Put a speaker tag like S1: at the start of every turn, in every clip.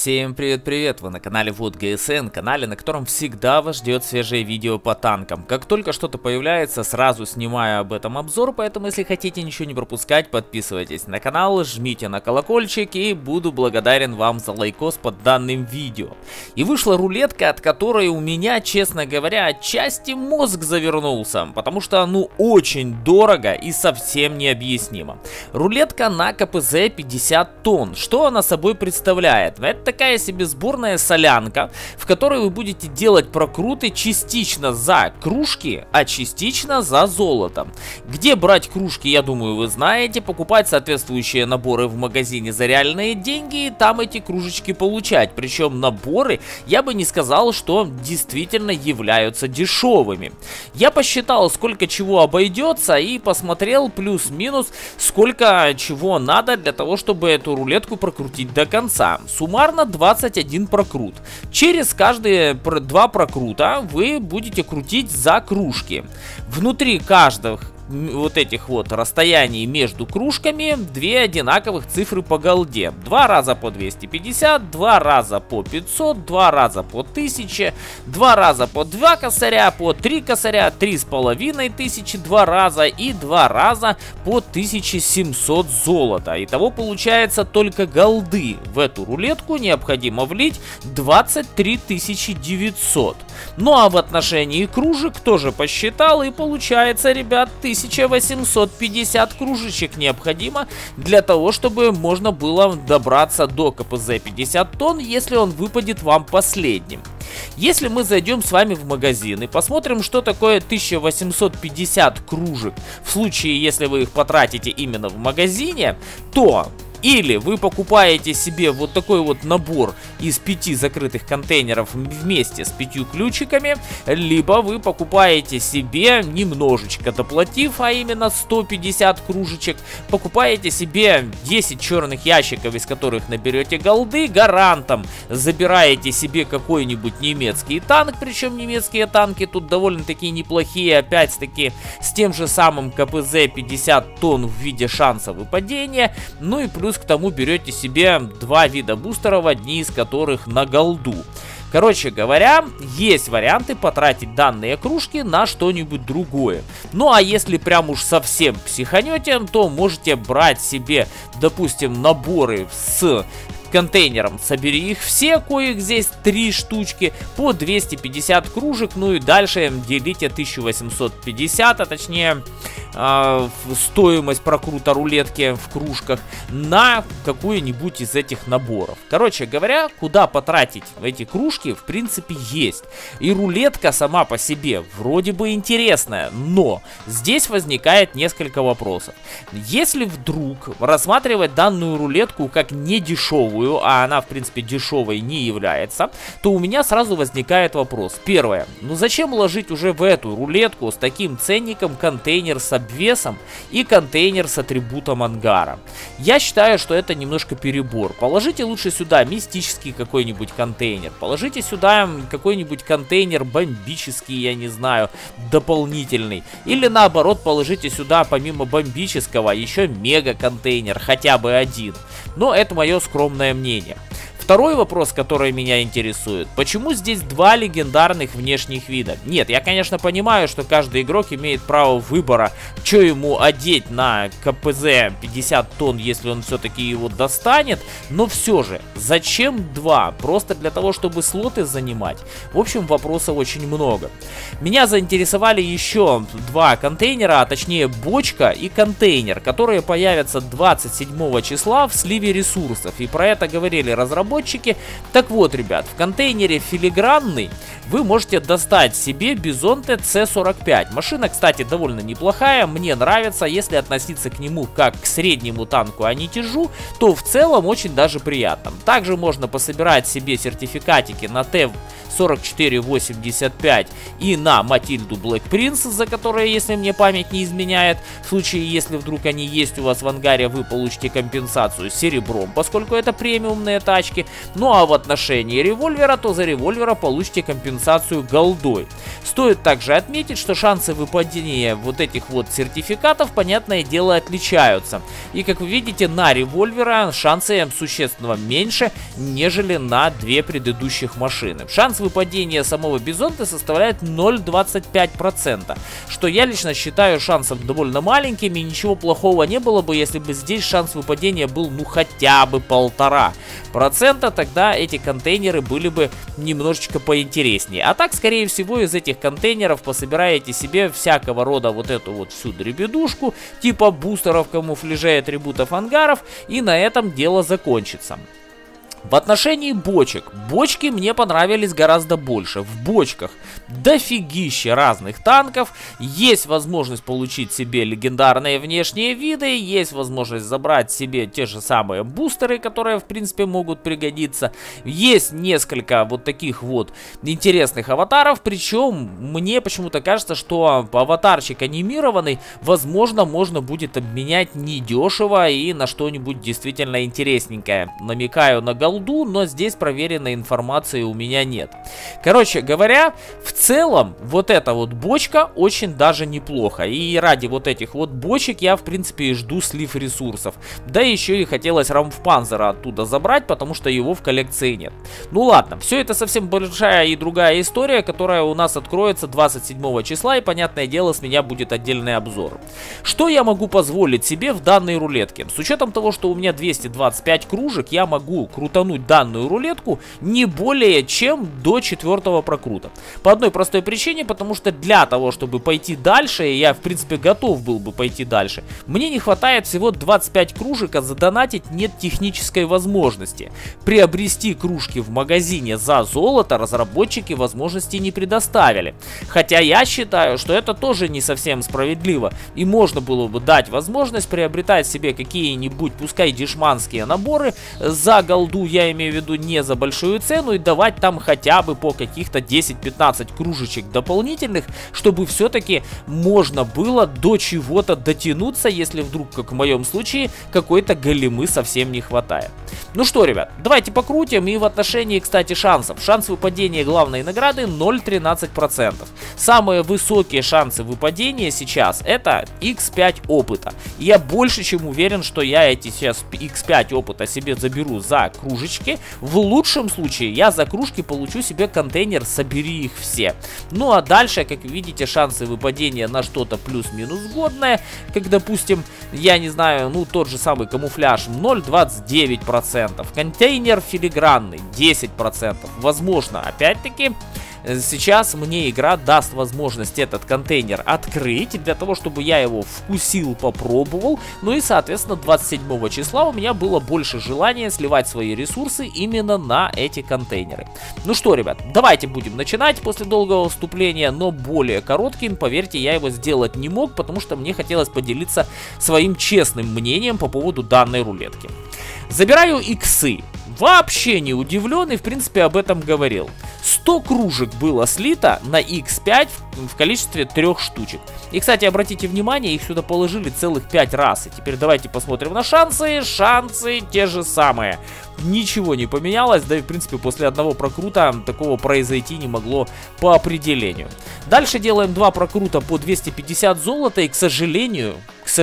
S1: Всем привет-привет! Вы на канале Вот ГСН, канале, на котором всегда вас ждет свежее видео по танкам. Как только что-то появляется, сразу снимаю об этом обзор, поэтому если хотите ничего не пропускать, подписывайтесь на канал, жмите на колокольчик и буду благодарен вам за лайкос под данным видео. И вышла рулетка, от которой у меня, честно говоря, отчасти мозг завернулся, потому что очень дорого и совсем необъяснимо. Рулетка на КПЗ 50 тонн. Что она собой представляет? Это такая себе сборная солянка, в которой вы будете делать прокруты частично за кружки, а частично за золото. Где брать кружки, я думаю, вы знаете. Покупать соответствующие наборы в магазине за реальные деньги и там эти кружечки получать. Причем наборы, я бы не сказал, что действительно являются дешевыми. Я посчитал, сколько чего обойдется, и посмотрел плюс-минус, сколько чего надо для того, чтобы эту рулетку прокрутить до конца. Суммарно 21 прокрут. Через каждые 2 прокрута вы будете крутить за кружки. Внутри каждых вот этих вот расстояний между кружками 2 одинаковых цифры по голде. 2 раза по 250, 2 раза по 500, 2 раза по 1000, 2 раза по 2 косаря, по 3 косаря, 3500, 2 раза и 2 раза по 1700 золота. Итого получается только голды в эту рулетку необходимо влить 23 900. Ну а в отношении кружек тоже посчитал, и получается, ребят, 1850 кружечек необходимо для того, чтобы можно было добраться до КПЗ 50 тонн, если он выпадет вам последним. Если мы зайдем с вами в магазин и посмотрим, что такое 1850 кружек, в случае, если вы их потратите именно в магазине, то или вы покупаете себе вот такой вот набор из 5 закрытых контейнеров вместе с 5 ключиками, либо вы покупаете себе, немножечко доплатив, а именно 150 кружечек, покупаете себе 10 черных ящиков, из которых наберете голды, гарантом забираете себе какой-нибудь немецкий танк, причем немецкие танки тут довольно-таки неплохие, опять-таки с тем же самым КПЗ 50 тонн в виде шанса выпадения, ну и плюс к тому берете себе 2 вида бустеров, одни из которых на голду. Короче говоря, есть варианты потратить данные кружки на что-нибудь другое. Ну а если прям уж совсем психанете, то можете брать себе, допустим, наборы с контейнером «Собери их все», коих здесь 3 штучки, по 250 кружек, ну и дальше делите 1850, а точнее стоимость прокрута рулетки в кружках на какую-нибудь из этих наборов. Короче говоря, куда потратить эти кружки в принципе есть. И рулетка сама по себе вроде бы интересная, но здесь возникает несколько вопросов. Если вдруг рассматривать данную рулетку как не дешевую, а она в принципе дешевой не является, то у меня сразу возникает вопрос. Первое, зачем ложить уже в эту рулетку с таким ценником контейнер с обвесом и контейнер с атрибутом ангара? Я считаю, что это немножко перебор. Положите лучше сюда мистический какой-нибудь контейнер, положите сюда какой-нибудь контейнер бомбический, я не знаю, дополнительный, или наоборот положите сюда помимо бомбического еще мега контейнер, хотя бы один. Но это мое скромное мнение. Второй вопрос, который меня интересует: почему здесь 2 легендарных внешних вида? Нет, я, конечно, понимаю, что каждый игрок имеет право выбора, что ему одеть на КПЗ 50 тонн, если он все-таки его достанет, но все же, зачем 2? Просто для того, чтобы слоты занимать? В общем, вопросов очень много. Меня заинтересовали еще 2 контейнера, а точнее бочка и контейнер, которые появятся 27 числа в сливе ресурсов, и про это говорили разработчики. Так вот, ребят, в контейнере филигранный вы можете достать себе Бизонте С-45. Машина, кстати, довольно неплохая, мне нравится. Если относиться к нему как к среднему танку, а не тяжу, то в целом очень даже приятно. Также можно пособирать себе сертификатики на Т-4485 и на Матильду Black Prince, за которые, если мне память не изменяет, в случае, если вдруг они есть у вас в ангаре, вы получите компенсацию серебром, поскольку это премиумные тачки. бочки. Ну а в отношении револьвера, то за револьвера получите компенсацию голдой. Стоит также отметить, что шансы выпадения вот этих вот сертификатов, понятное дело, отличаются. И как вы видите, на револьвера шансы существенно меньше, нежели на две предыдущих машины. Шанс выпадения самого Бизонта составляет 0,25%, что я лично считаю шансом довольно маленьким, и ничего плохого не было бы, если бы здесь шанс выпадения был ну хотя бы 1,5%, тогда эти контейнеры были бы немножечко поинтереснее. А так, скорее всего, из этих контейнеров пособираете себе всякого рода вот эту вот всю дребедушку, типа бустеров, камуфляжей, атрибутов, ангаров, и на этом дело закончится. В отношении бочек. Бочки мне понравились гораздо больше. В бочках дофигища разных танков. Есть возможность получить себе легендарные внешние виды. Есть возможность забрать себе те же самые бустеры, которые в принципе могут пригодиться. Есть несколько вот таких вот интересных аватаров. Причем мне почему-то кажется, что аватарчик анимированный, возможно, можно будет обменять недешево и на что-нибудь действительно интересненькое. Намекаю на голду, но здесь проверенной информации у меня нет. Короче говоря, в целом вот эта вот бочка очень даже неплохо. И ради вот этих вот бочек я в принципе и жду слив ресурсов. Да еще и хотелось Рамфпанзера оттуда забрать, потому что его в коллекции нет. Ну ладно, все это совсем большая и другая история, которая у нас откроется 27 числа, и понятное дело, с меня будет отдельный обзор. Что я могу позволить себе в данной рулетке? С учетом того, что у меня 225 кружек, я могу крутануть данную рулетку не более чем до 4-го прокрута. По одной простой причине, потому что для того, чтобы пойти дальше, я в принципе готов был бы пойти дальше, мне не хватает всего 25 кружек, а задонатить нет технической возможности. Приобрести кружки в магазине за золото разработчики возможности не предоставили. Хотя я считаю, что это тоже не совсем справедливо, и можно было бы дать возможность приобретать себе какие-нибудь, пускай дешманские наборы за голду, я имею в виду не за большую цену, и давать там хотя бы по каких-то 10-15 кружечек дополнительных, чтобы все-таки можно было до чего-то дотянуться, если вдруг, как в моем случае, какой-то големы совсем не хватает. Ну что, ребят, давайте покрутим. И в отношении, кстати, шансов. Шанс выпадения главной награды 0,13%. Самые высокие шансы выпадения сейчас это x5 опыта. Я больше чем уверен, что я эти сейчас x5 опыта себе заберу за кружечки. В лучшем случае я за кружки получу себе контейнер «Собери их все». Ну а дальше, как видите, шансы выпадения на что-то плюс-минус годное, как, допустим, я не знаю, ну тот же самый камуфляж 0,29%. Контейнер филигранный 10%. Возможно, опять-таки, сейчас мне игра даст возможность этот контейнер открыть, для того, чтобы я его вкусил, попробовал. Ну и, соответственно, 27 числа у меня было больше желания сливать свои ресурсы именно на эти контейнеры. Ну что, ребят, давайте будем начинать после долгого вступления, но более коротким. Поверьте, я его сделать не мог, потому что мне хотелось поделиться своим честным мнением по поводу данной рулетки. Забираю иксы. Вообще не удивлен и в принципе об этом говорил. 100 кружек было слито на x5 в количестве 3 штучек. И, кстати, обратите внимание, их сюда положили целых 5 раз. И теперь давайте посмотрим на шансы. Шансы те же самые. Ничего не поменялось, да и в принципе после одного прокрута такого произойти не могло по определению. Дальше делаем 2 прокрута по 250 золота и, к сожалению,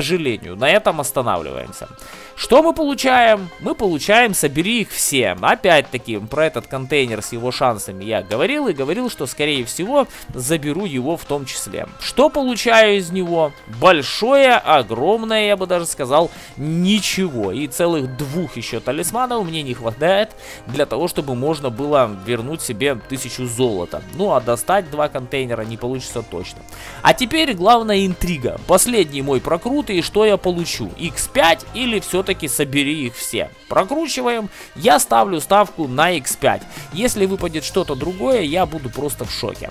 S1: на этом останавливаемся. Что мы получаем? Мы получаем «Собери их все». Опять-таки, про этот контейнер с его шансами я говорил и говорил, что, скорее всего, заберу его в том числе. Что получаю из него? Большое, огромное, я бы даже сказал, ничего. И целых 2 еще талисманов мне не хватает для того, чтобы можно было вернуть себе 1000 золота. Ну, а достать 2 контейнера не получится точно. А теперь главная интрига. Последний мой прокрут, и что я получу? X5 или все-таки «Собери их все». Прокручиваем. Я ставлю ставку на x5. Если выпадет что-то другое, я буду просто в шоке.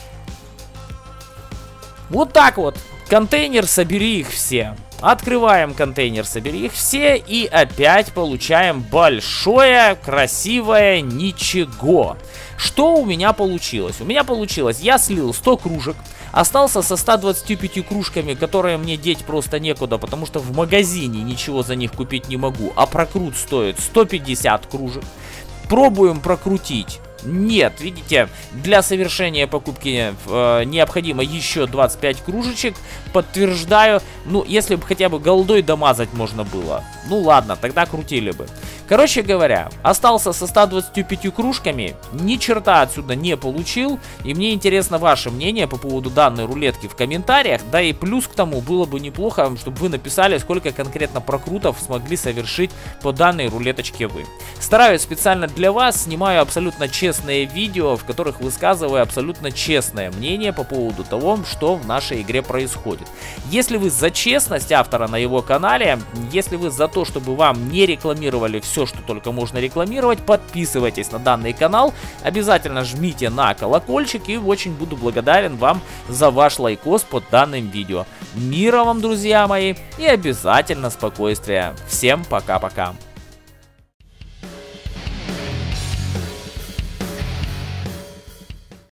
S1: Вот так вот. Контейнер «Собери их все». Открываем контейнер «Собери их все» и опять получаем большое, красивое ничего. Что у меня получилось? У меня получилось, я слил 100 кружек, остался со 125 кружками, которые мне деть просто некуда, потому что в магазине ничего за них купить не могу, а прокрут стоит 150 кружек. пробуем прокрутить. Нет, видите, для совершения покупки необходимо еще 25 кружечек. Подтверждаю. Ну, если бы хотя бы голдой домазать можно было. Ну ладно, тогда крутили бы. Короче говоря, остался со 125 кружками. Ни черта отсюда не получил. И мне интересно ваше мнение по поводу данной рулетки в комментариях. Да и плюс к тому, было бы неплохо, чтобы вы написали, сколько конкретно прокрутов смогли совершить по данной рулеточке вы. Стараюсь специально для вас, снимаю абсолютно честные видео, в которых высказываю абсолютно честное мнение по поводу того, что в нашей игре происходит. Если вы за честность автора на его канале, если вы за то, чтобы вам не рекламировали все, что только можно рекламировать, подписывайтесь на данный канал, обязательно жмите на колокольчик и очень буду благодарен вам за ваш лайкос под данным видео. Мира вам, друзья мои, и обязательно спокойствия. Всем пока-пока.